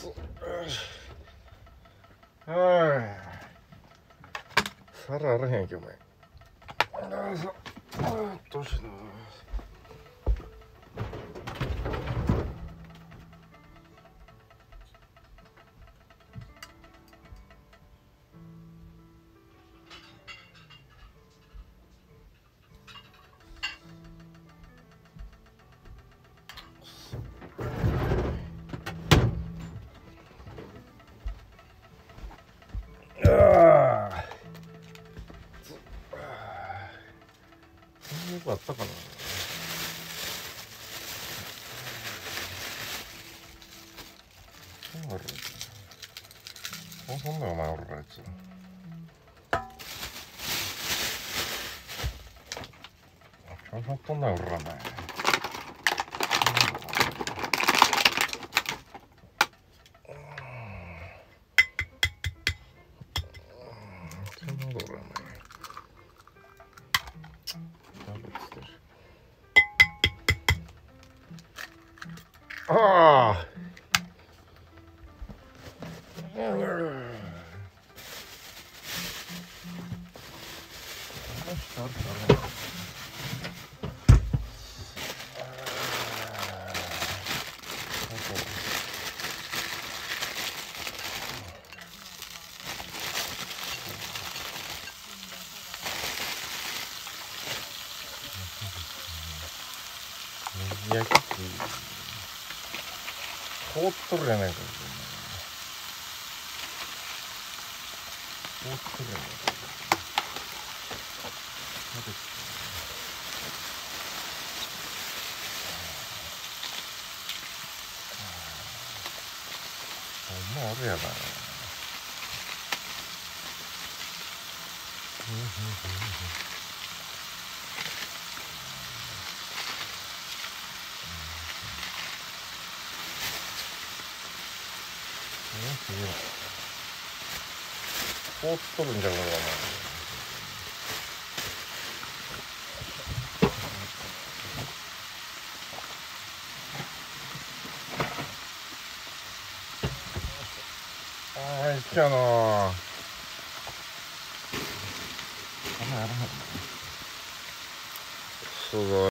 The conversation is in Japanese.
皿あらへんけどお前。どうしよう。あったかな。そんなお前おるらあいつ。ちゃんとんなおるらお前。ああ。焼き凍っとるやないか。凍っとるやないか。ほんまあるやな。凍っとるんじゃこれは。ああ、いっちゃうな。すごい。